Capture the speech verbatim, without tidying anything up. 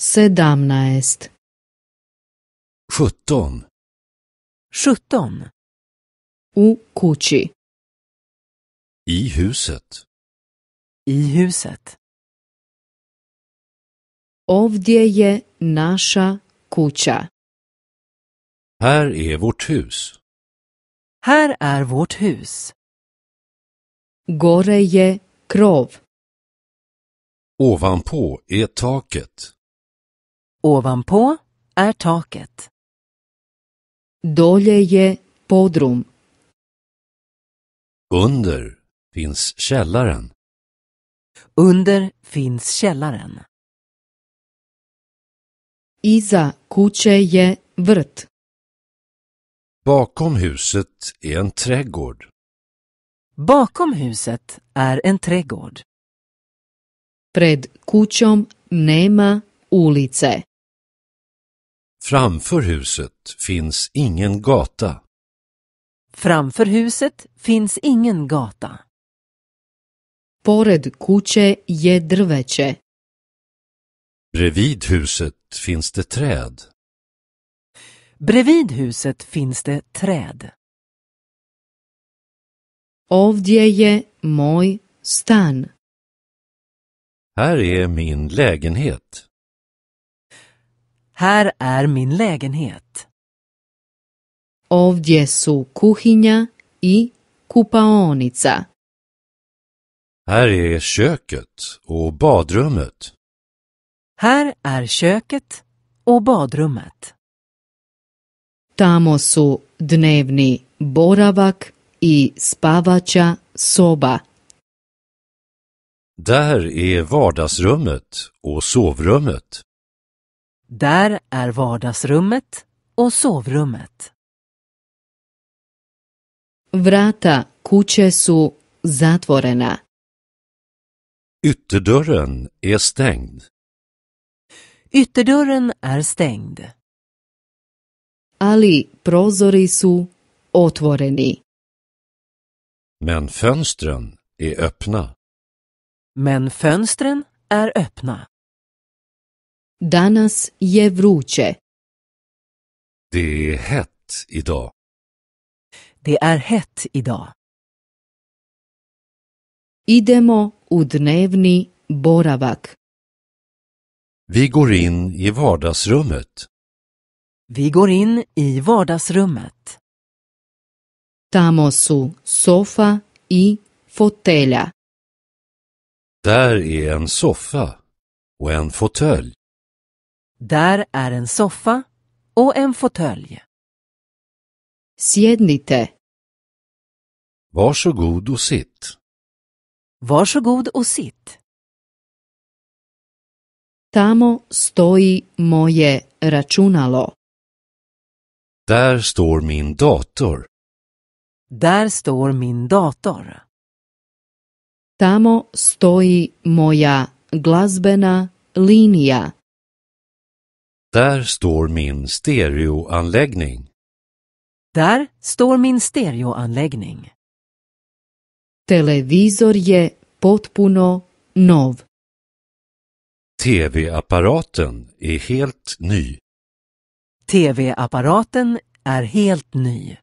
sedamnaest. sjutton. sjutton. U kući. I huset. I huset. Ovdje je naša kuća. Här är vårt hus. Här är vårt hus. Gore je krov. Ovanpå är taket. Ovanpå är taket. Dolje je podrum. Under finns källaren. Under finns källaren. Iza kuće je vrt. Bakom huset är en trädgård. Bakom huset är en trädgård. Pred kućom nema ulice. Framför huset finns ingen gata. Framför huset finns ingen gata. Pored kuće je drveće. Bredvid huset finns det träd. Bredvid huset finns det träd. Ovdje je moj stan. Här är min lägenhet. Här är min lägenhet. Ovdje su kuhinja i kupaonica. Här är köket och badrummet. Här är köket och badrummet. Tamo su dnevni boravak i spavaća soba. Där är vardagsrummet och sovrummet. Där är vardagsrummet och sovrummet. Vrata kuće su zatvorena. Ytterdörren är stängd. Ytterdörren är stängd. Ali prozori su otvoreni. Men fönstren är öppna. Men fönstren är öppna. Danas je vruće. Det är hett idag. Det är hett idag. Idemo u dnevni boravak. Vi går in i vardagsrummet. Vi går in i vardagsrummet. Tamo su sofa i fotelja. Där är en soffa och en fåtölj. Där är en soffa och en fåtölj. Sjednite. Varsågod och sitt. Varsågod och sitt. Tamo stoji moje računalo. Där står min dator. Där står min dator. Tamo stoji moja glazbena linija. Där står min stereoanläggning. Där står min stereoanläggning. Televizor je potpuno nov. T V-apparaten är helt ny. T V-apparaten är helt ny.